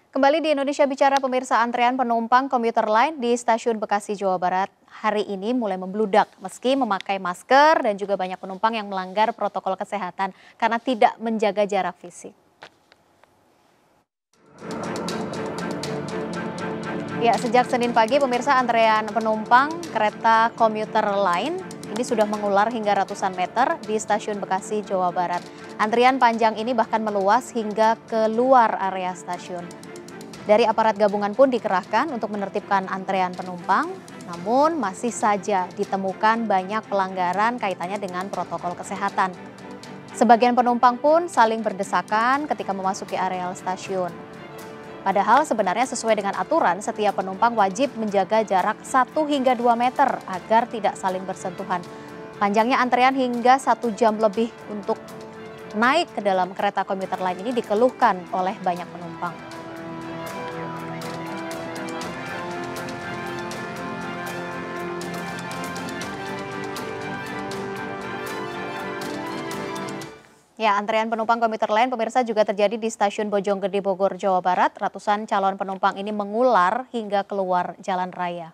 Kembali di Indonesia Bicara, pemirsa, antrean penumpang komuter lain di stasiun Bekasi, Jawa Barat hari ini mulai membludak meski memakai masker dan juga banyak penumpang yang melanggar protokol kesehatan karena tidak menjaga jarak fisik. Ya, sejak Senin pagi, pemirsa, antrean penumpang kereta komuter lain ini sudah mengular hingga ratusan meter di stasiun Bekasi, Jawa Barat. Antrian panjang ini bahkan meluas hingga keluar area stasiun. Dari aparat gabungan pun dikerahkan untuk menertibkan antrean penumpang, namun masih saja ditemukan banyak pelanggaran kaitannya dengan protokol kesehatan. Sebagian penumpang pun saling berdesakan ketika memasuki areal stasiun. Padahal sebenarnya sesuai dengan aturan, setiap penumpang wajib menjaga jarak 1 hingga 2 meter agar tidak saling bersentuhan. Panjangnya antrean hingga 1 jam lebih untuk naik ke dalam kereta komuter lain ini dikeluhkan oleh banyak penumpang. Ya, antrean penumpang komuter lain, pemirsa, juga terjadi di stasiun Bojonggede, Bogor, Jawa Barat. Ratusan calon penumpang ini mengular hingga keluar jalan raya.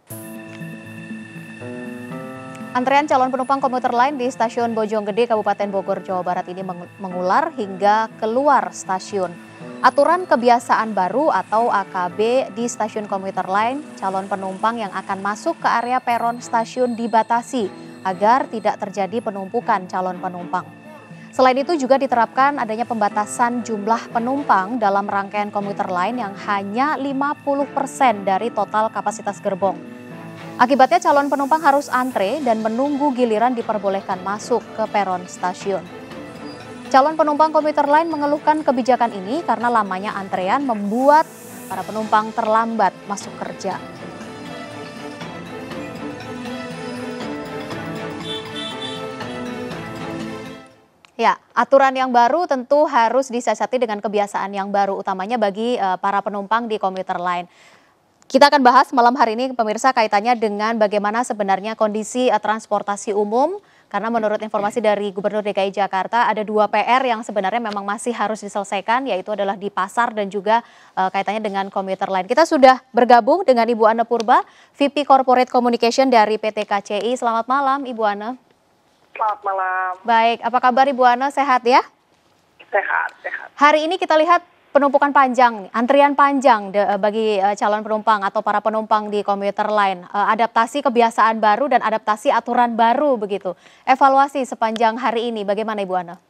Antrean calon penumpang komuter lain di stasiun Bojonggede, Kabupaten Bogor, Jawa Barat ini mengular hingga keluar stasiun. Aturan kebiasaan baru atau AKB di stasiun komuter lain, calon penumpang yang akan masuk ke area peron stasiun dibatasi agar tidak terjadi penumpukan calon penumpang. Selain itu juga diterapkan adanya pembatasan jumlah penumpang dalam rangkaian komuter lain yang hanya 50% dari total kapasitas gerbong. Akibatnya calon penumpang harus antre dan menunggu giliran diperbolehkan masuk ke peron stasiun. Calon penumpang komuter lain mengeluhkan kebijakan ini karena lamanya antrean membuat para penumpang terlambat masuk kerja. Ya, aturan yang baru tentu harus disiasati dengan kebiasaan yang baru, utamanya bagi para penumpang di komuter lain. Kita akan bahas malam hari ini, pemirsa, kaitannya dengan bagaimana sebenarnya kondisi transportasi umum. Karena menurut informasi dari Gubernur DKI Jakarta, ada 2 PR yang sebenarnya memang masih harus diselesaikan, yaitu adalah di pasar dan juga kaitannya dengan komuter lain. Kita sudah bergabung dengan Ibu Ana Purba, VP Corporate Communication dari PT KCI. Selamat malam, Ibu Ana. Selamat malam. Baik, apa kabar Ibu Ana? Sehat ya? Sehat, sehat. Hari ini kita lihat penumpukan panjang, antrian panjang bagi calon penumpang atau para penumpang di komuter lain. Adaptasi kebiasaan baru dan adaptasi aturan baru begitu. Evaluasi sepanjang hari ini, bagaimana Ibu Ana?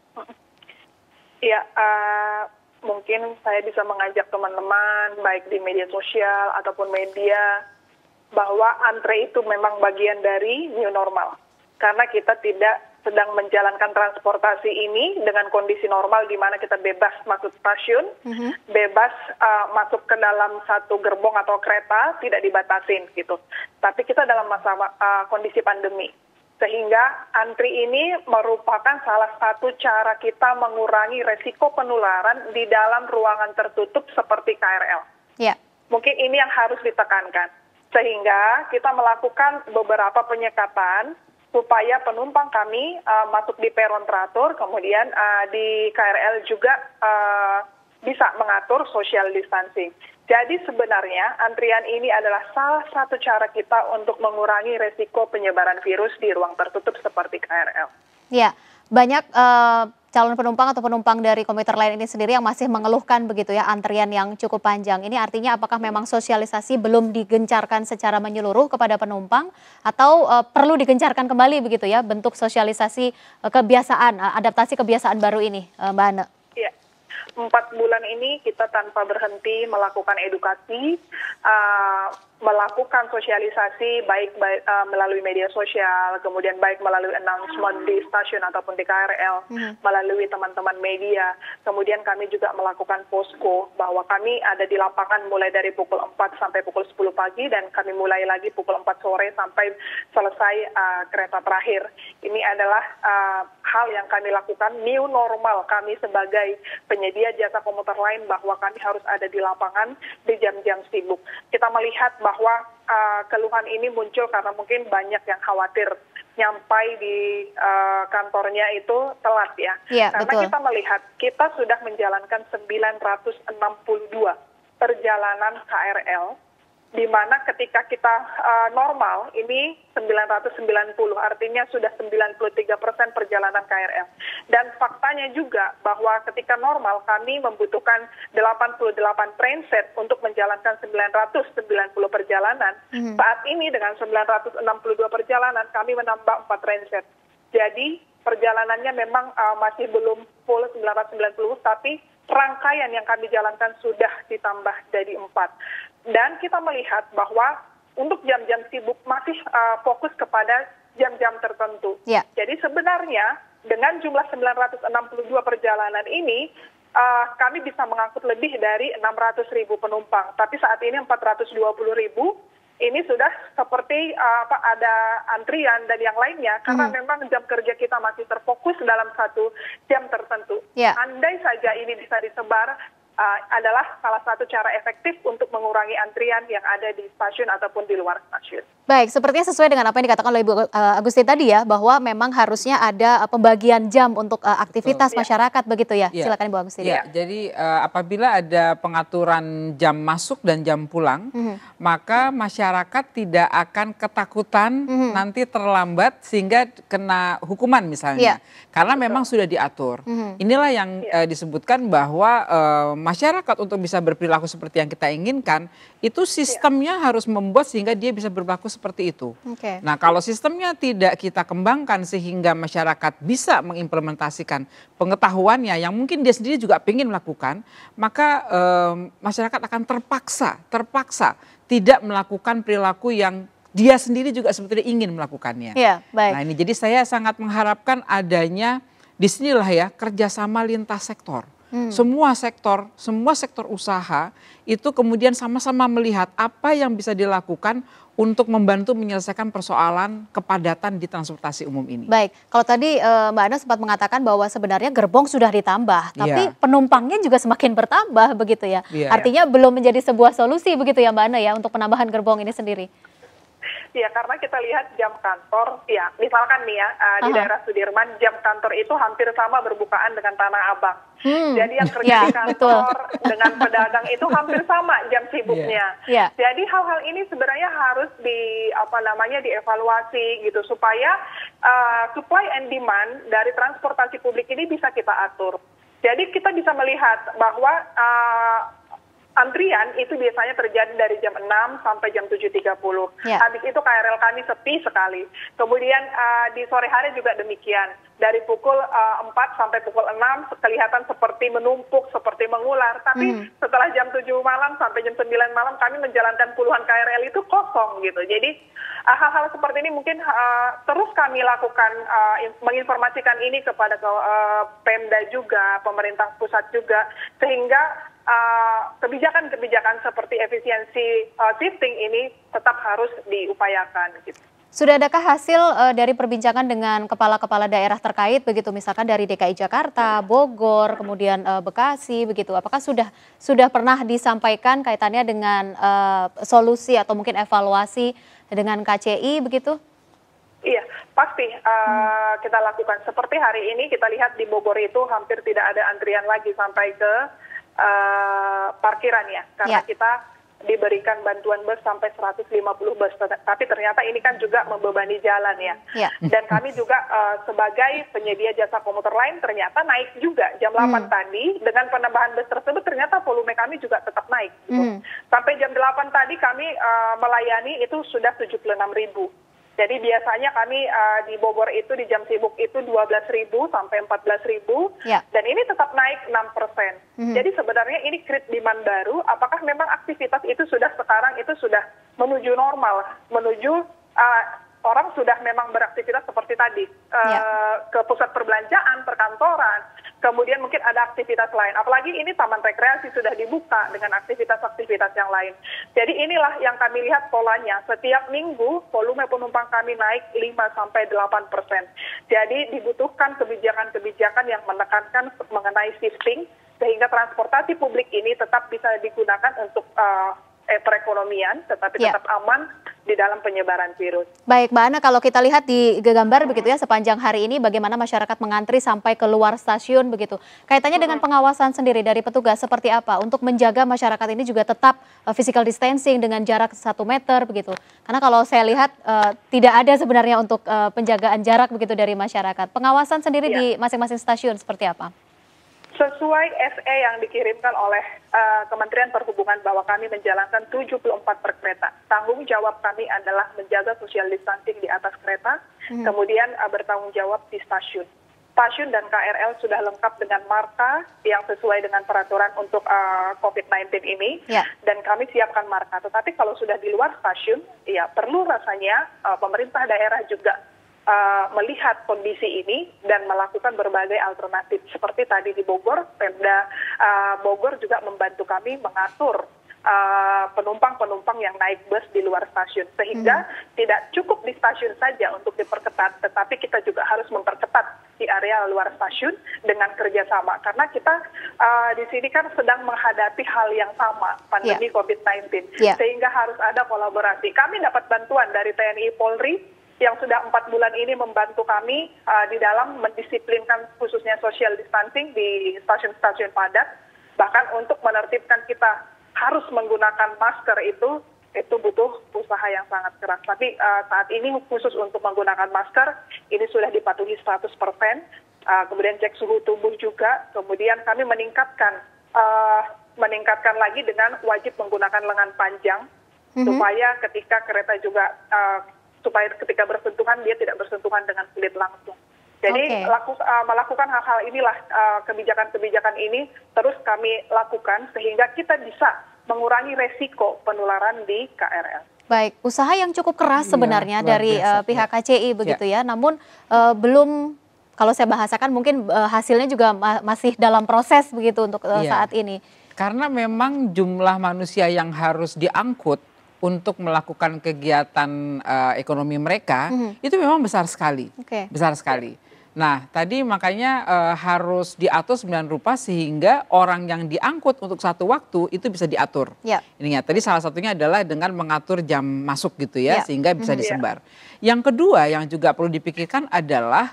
Ya, mungkin saya bisa mengajak teman-teman, baik di media sosial ataupun media, bahwa antre itu memang bagian dari new normal. Karena kita tidak sedang menjalankan transportasi ini dengan kondisi normal di mana kita bebas masuk stasiun, bebas masuk ke dalam satu gerbong atau kereta, tidak dibatasin gitu. Tapi kita dalam masa kondisi pandemi. Sehingga antri ini merupakan salah satu cara kita mengurangi resiko penularan di dalam ruangan tertutup seperti KRL. Ya. Mungkin ini yang harus ditekankan. Sehingga kita melakukan beberapa penyekatan supaya penumpang kami masuk di peron teratur, kemudian di KRL juga bisa mengatur social distancing. Jadi sebenarnya antrian ini adalah salah satu cara kita untuk mengurangi resiko penyebaran virus di ruang tertutup seperti KRL. Ya, banyak calon penumpang atau penumpang dari komuter lain ini sendiri yang masih mengeluhkan begitu ya, antrian yang cukup panjang. Ini artinya apakah memang sosialisasi belum digencarkan secara menyeluruh kepada penumpang atau perlu digencarkan kembali begitu ya bentuk sosialisasi kebiasaan, adaptasi kebiasaan baru ini, Mbak Ana? Iya. 4 bulan ini kita tanpa berhenti melakukan edukasi, melakukan sosialisasi baik melalui media sosial, kemudian baik melalui announcement di stasiun ataupun di KRL, melalui teman-teman media. Kemudian kami juga melakukan posko bahwa kami ada di lapangan mulai dari pukul 4 sampai pukul 10 pagi dan kami mulai lagi pukul 4 sore sampai selesai kereta terakhir. Ini adalah hal yang kami lakukan, new normal kami sebagai penyedia jasa komuter lain, bahwa kami harus ada di lapangan di jam-jam sibuk. Kita melihat bahwa keluhan ini muncul karena mungkin banyak yang khawatir nyampai di kantornya itu telat ya. Iya, karena betul. kita melihat kita sudah menjalankan 962 perjalanan KRL, di mana ketika kita normal ini 990, artinya sudah 93% perjalanan KRL. Dan faktanya juga bahwa ketika normal kami membutuhkan 88 trainset untuk menjalankan 990 perjalanan. Saat ini dengan 962 perjalanan kami menambah 4 trainset. Jadi perjalanannya memang masih belum full 990, tapi rangkaian yang kami jalankan sudah ditambah dari 4. Dan kita melihat bahwa untuk jam-jam sibuk masih fokus kepada jam-jam tertentu. Yeah. Jadi sebenarnya dengan jumlah 962 perjalanan ini, kami bisa mengangkut lebih dari 600.000 penumpang. Tapi saat ini 420.000, ini sudah seperti ada antrian dan yang lainnya, karena memang jam kerja kita masih terfokus dalam satu jam tertentu. Yeah. Andai saja ini bisa disebar, adalah salah satu cara efektif untuk mengurangi antrian yang ada di stasiun ataupun di luar stasiun. Baik, sepertinya sesuai dengan apa yang dikatakan oleh Ibu Agustin tadi ya, bahwa memang harusnya ada pembagian jam untuk aktivitas masyarakat, begitu ya. Silakan Ibu Agustin. Ya, jadi apabila ada pengaturan jam masuk dan jam pulang, maka masyarakat tidak akan ketakutan nanti terlambat sehingga kena hukuman misalnya. Karena memang sudah diatur. Inilah yang disebutkan bahwa masyarakat untuk bisa berperilaku seperti yang kita inginkan, itu sistemnya harus membuat sehingga dia bisa berlaku seperti itu. Nah, kalau sistemnya tidak kita kembangkan sehingga masyarakat bisa mengimplementasikan pengetahuannya yang mungkin dia sendiri juga ingin melakukan, maka masyarakat akan terpaksa tidak melakukan perilaku yang dia sendiri juga sebetulnya ingin melakukannya. Baik. Nah, ini jadi saya sangat mengharapkan adanya disinilah ya kerjasama lintas sektor. Semua sektor usaha itu kemudian sama-sama melihat apa yang bisa dilakukan untuk membantu menyelesaikan persoalan kepadatan di transportasi umum ini. Baik, kalau tadi Mbak Ana sempat mengatakan bahwa sebenarnya gerbong sudah ditambah, tapi penumpangnya juga semakin bertambah begitu ya. Artinya belum menjadi sebuah solusi begitu ya Mbak Ana ya untuk penambahan gerbong ini sendiri. Ya, karena kita lihat jam kantor, ya misalkan nih ya, di daerah Sudirman, jam kantor itu hampir sama berbukaan dengan Tanah Abang. Jadi yang kerja di kantor dengan pedagang itu hampir sama jam sibuknya. Jadi hal-hal ini sebenarnya harus dievaluasi gitu, supaya supply and demand dari transportasi publik ini bisa kita atur. Jadi kita bisa melihat bahwa antrian itu biasanya terjadi dari jam 6 sampai jam 7.30. Habis itu KRL kami sepi sekali. Kemudian di sore hari juga demikian. Dari pukul 4 sampai pukul 6 kelihatan seperti menumpuk, seperti mengular. Tapi setelah jam 7 malam sampai jam 9 malam kami menjalankan puluhan KRL itu kosong gitu. Jadi hal-hal seperti ini mungkin terus kami lakukan, menginformasikan ini kepada Pemda juga, pemerintah pusat juga, sehingga kebijakan-kebijakan seperti efisiensi shifting ini tetap harus diupayakan. Gitu. Sudah adakah hasil dari perbincangan dengan kepala-kepala daerah terkait begitu, misalkan dari DKI Jakarta, Bogor, kemudian Bekasi begitu? Apakah sudah pernah disampaikan kaitannya dengan solusi atau mungkin evaluasi dengan KCI begitu? Iya, pasti kita lakukan. Seperti hari ini kita lihat di Bogor itu hampir tidak ada antrian lagi sampai ke parkiran ya, karena kita diberikan bantuan bus sampai 150 bus, tapi ternyata ini kan juga membebani jalan ya. Dan kami juga sebagai penyedia jasa komuter lain ternyata naik juga jam 8 tadi, dengan penambahan bus tersebut ternyata volume kami juga tetap naik. Gitu. Sampai jam 8 tadi kami melayani itu sudah 76.000. Jadi biasanya kami di Bogor itu di jam sibuk itu 12.000 sampai 14.000, dan ini tetap naik 6%. Jadi sebenarnya ini create demand baru. Apakah memang aktivitas itu sekarang sudah menuju normal, menuju orang sudah memang beraktivitas seperti tadi, ke pusat perbelanjaan, perkantoran, kemudian mungkin ada aktivitas lain. Apalagi ini taman rekreasi sudah dibuka dengan aktivitas-aktivitas yang lain. Jadi inilah yang kami lihat polanya. Setiap minggu volume penumpang kami naik 5-8%. Jadi dibutuhkan kebijakan-kebijakan yang menekankan mengenai shifting, sehingga transportasi publik ini tetap bisa digunakan untuk perekonomian, tetapi tetap aman di dalam penyebaran virus. Baik, Mbak Ana, kalau kita lihat di gambar begitu ya, sepanjang hari ini bagaimana masyarakat mengantri sampai keluar stasiun begitu. Kaitannya dengan pengawasan sendiri dari petugas seperti apa untuk menjaga masyarakat ini juga tetap physical distancing dengan jarak 1 meter begitu. Karena kalau saya lihat tidak ada sebenarnya untuk penjagaan jarak begitu dari masyarakat. Pengawasan sendiri di masing-masing stasiun seperti apa? Sesuai SE yang dikirimkan oleh Kementerian Perhubungan bahwa kami menjalankan 74 per kereta. Tanggung jawab kami adalah menjaga social distancing di atas kereta, kemudian bertanggung jawab di stasiun. Stasiun dan KRL sudah lengkap dengan marka yang sesuai dengan peraturan untuk COVID-19 ini, dan kami siapkan marka. Tetapi kalau sudah di luar stasiun, ya perlu rasanya pemerintah daerah juga melihat kondisi ini dan melakukan berbagai alternatif. Seperti tadi di Bogor, Pemda Bogor juga membantu kami mengatur penumpang-penumpang yang naik bus di luar stasiun. Sehingga tidak cukup di stasiun saja untuk diperketat, tetapi kita juga harus memperketat di area luar stasiun dengan kerjasama. Karena kita di sini kan sedang menghadapi hal yang sama, pandemi COVID-19. Sehingga harus ada kolaborasi. Kami dapat bantuan dari TNI Polri, yang sudah 4 bulan ini membantu kami di dalam mendisiplinkan khususnya social distancing di stasiun-stasiun padat. Bahkan untuk menertibkan kita harus menggunakan masker itu butuh usaha yang sangat keras. Tapi saat ini khusus untuk menggunakan masker, ini sudah dipatuhi 100%. Kemudian cek suhu tubuh juga. Kemudian kami meningkatkan lagi dengan wajib menggunakan lengan panjang, supaya ketika kereta juga supaya ketika bersentuhan dia tidak bersentuhan dengan kulit langsung. Jadi melakukan hal-hal inilah, kebijakan-kebijakan ini terus kami lakukan sehingga kita bisa mengurangi resiko penularan di KRL. Baik, usaha yang cukup keras sebenarnya dari pihak KCI begitu ya. Namun belum, kalau saya bahasakan mungkin hasilnya juga masih dalam proses begitu untuk saat ini. Karena memang jumlah manusia yang harus diangkut untuk melakukan kegiatan ekonomi mereka itu memang besar sekali, besar sekali. Nah, tadi makanya harus diatur sembilan rupa sehingga orang yang diangkut untuk satu waktu itu bisa diatur. Ininya tadi salah satunya adalah dengan mengatur jam masuk gitu ya, sehingga bisa disebar. Yang kedua yang juga perlu dipikirkan adalah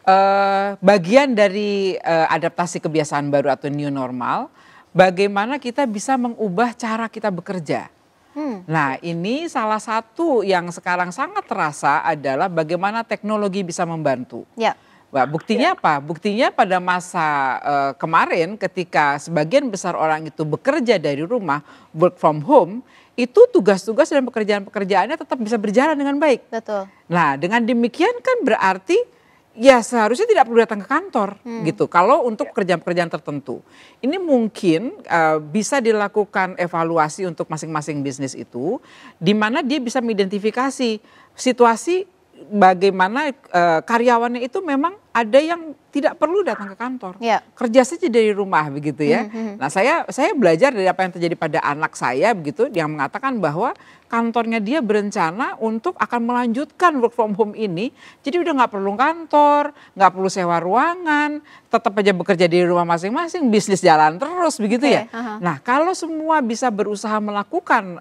bagian dari adaptasi kebiasaan baru atau new normal, bagaimana kita bisa mengubah cara kita bekerja. Nah, ini salah satu yang sekarang sangat terasa adalah bagaimana teknologi bisa membantu. Nah, buktinya apa? Buktinya pada masa kemarin ketika sebagian besar orang itu bekerja dari rumah, work from home, itu tugas-tugas dan pekerjaan-pekerjaannya tetap bisa berjalan dengan baik. Betul. Nah, dengan demikian kan berarti ya seharusnya tidak perlu datang ke kantor gitu. Kalau untuk pekerjaan-pekerjaan tertentu. Ini mungkin bisa dilakukan evaluasi untuk masing-masing bisnis itu. Di mana dia bisa mengidentifikasi situasi bagaimana karyawannya itu memang ada yang tidak perlu datang ke kantor. Kerja saja dari rumah begitu ya. Nah saya belajar dari apa yang terjadi pada anak saya begitu. Yang mengatakan bahwa kantornya dia berencana untuk akan melanjutkan work from home ini. Jadi udah nggak perlu kantor, nggak perlu sewa ruangan, tetap aja bekerja di rumah masing-masing, bisnis jalan terus begitu ya. Nah kalau semua bisa berusaha melakukan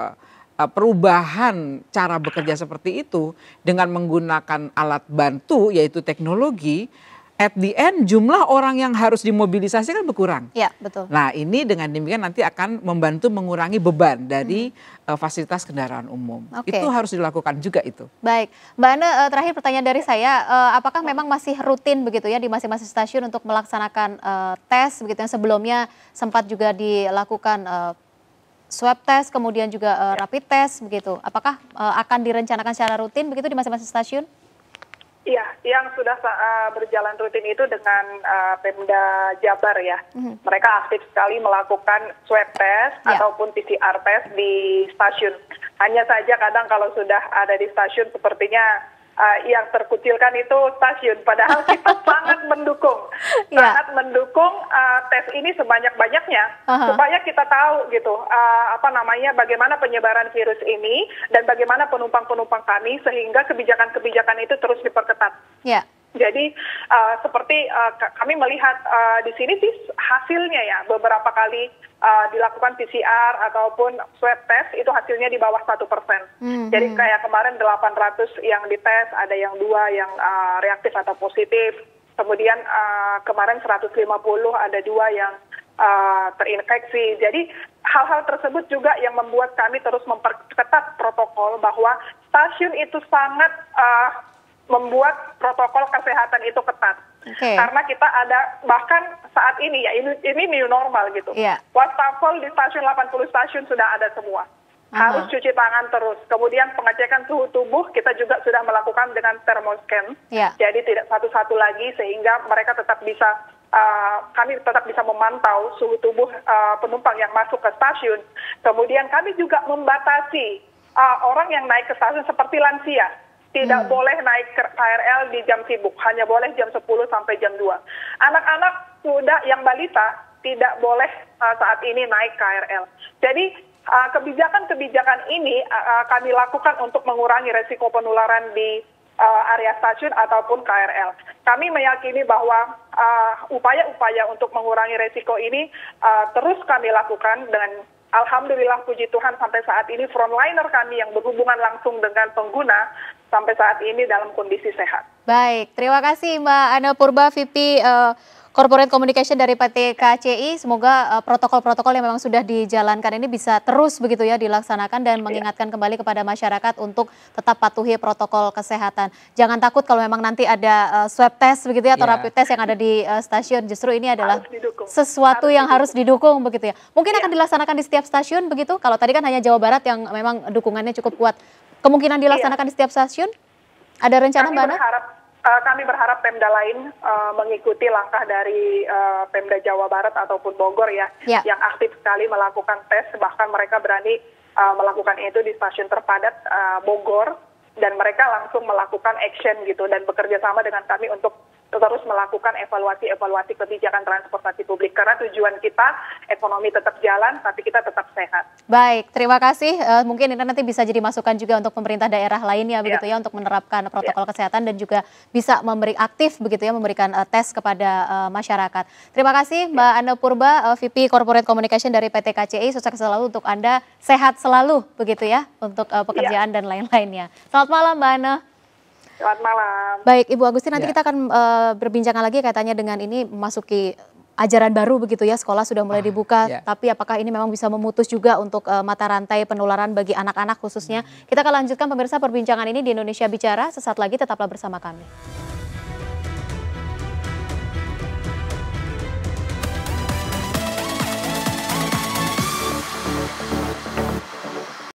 perubahan cara bekerja seperti itu dengan menggunakan alat bantu yaitu teknologi, at the end jumlah orang yang harus dimobilisasi kan berkurang. Betul. Nah ini dengan demikian nanti akan membantu mengurangi beban dari fasilitas kendaraan umum. Itu harus dilakukan juga itu. Baik, Mbak Ana, terakhir pertanyaan dari saya, apakah memang masih rutin begitu ya di masing-masing stasiun untuk melaksanakan tes begitu yang sebelumnya sempat juga dilakukan swab test, kemudian juga rapid test begitu. Apakah akan direncanakan secara rutin begitu di masing-masing stasiun? Iya, yang sudah berjalan rutin itu dengan Pemda Jabar ya. Mereka aktif sekali melakukan swab test ataupun PCR test di stasiun. Hanya saja kadang kalau sudah ada di stasiun sepertinya yang terkucilkan itu stasiun. Padahal kita sangat mendukung, tes ini sebanyak-banyaknya supaya kita tahu gitu bagaimana penyebaran virus ini dan bagaimana penumpang-penumpang kami sehingga kebijakan-kebijakan itu terus diperketat. Jadi seperti kami melihat di sini sih hasilnya ya beberapa kali dilakukan PCR ataupun swab test itu hasilnya di bawah 1%. Jadi kayak kemarin 800 yang dites, ada yang 2 yang reaktif atau positif. Kemudian kemarin 150 ada 2 yang terinfeksi. Jadi hal-hal tersebut juga yang membuat kami terus memperketat protokol bahwa stasiun itu sangat membuat protokol kesehatan itu ketat. Karena kita ada bahkan saat ini ya ini new normal gitu. Wastafel di stasiun 80 stasiun sudah ada semua. Harus cuci tangan terus. Kemudian pengecekan suhu tubuh kita juga sudah melakukan dengan thermoscan. Jadi tidak satu-satu lagi sehingga mereka tetap bisa kami tetap bisa memantau suhu tubuh penumpang yang masuk ke stasiun. Kemudian kami juga membatasi orang yang naik ke stasiun seperti lansia. Tidak boleh naik ke KRL di jam sibuk, hanya boleh jam 10 sampai jam 2. Anak-anak sudah yang balita tidak boleh saat ini naik KRL. Jadi kebijakan-kebijakan ini kami lakukan untuk mengurangi resiko penularan di area stasiun ataupun KRL. Kami meyakini bahwa upaya-upaya untuk mengurangi resiko ini terus kami lakukan dan alhamdulillah puji Tuhan sampai saat ini frontliner kami yang berhubungan langsung dengan pengguna sampai saat ini dalam kondisi sehat. Baik, terima kasih Mbak Ana Purba, VP Corporate Communication dari PT KCI. Semoga protokol-protokol yang memang sudah dijalankan ini bisa terus begitu ya dilaksanakan dan mengingatkan kembali kepada masyarakat untuk tetap patuhi protokol kesehatan. Jangan takut kalau memang nanti ada swab test begitu ya atau rapid test yang ada di stasiun. Justru ini adalah sesuatu yang harus didukung begitu ya. Mungkin akan dilaksanakan di setiap stasiun begitu. Kalau tadi kan hanya Jawa Barat yang memang dukungannya cukup kuat. Kemungkinan dilaksanakan di setiap stasiun? Ada rencana Mbak Ana? Kami berharap Pemda lain mengikuti langkah dari Pemda Jawa Barat ataupun Bogor ya, yang aktif sekali melakukan tes, bahkan mereka berani melakukan itu di stasiun terpadat Bogor, dan mereka langsung melakukan action gitu dan bekerja sama dengan kami untuk terus melakukan evaluasi kebijakan transportasi publik karena tujuan kita ekonomi tetap jalan tapi kita tetap sehat. Baik, terima kasih. Mungkin ini nanti bisa jadi masukan juga untuk pemerintah daerah lainnya begitu ya untuk menerapkan protokol kesehatan dan juga bisa aktif begitu ya memberikan tes kepada masyarakat. Terima kasih Mbak Ana Purba, VP Corporate Communication dari PT KCI. Sukses selalu untuk Anda, sehat selalu begitu ya untuk pekerjaan dan lain-lainnya. Selamat malam Mbak Ana. Selamat malam. Baik Ibu Agustin, nanti kita akan berbincang lagi kaitannya dengan ini memasuki ajaran baru begitu ya, sekolah sudah mulai dibuka, tapi apakah ini memang bisa memutus juga untuk mata rantai penularan bagi anak-anak khususnya. Kita akan lanjutkan pemirsa perbincangan ini di Indonesia Bicara, sesaat lagi tetaplah bersama kami.